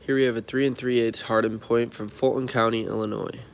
Here we have a 3 3/8 hardened point from Fulton County, Illinois.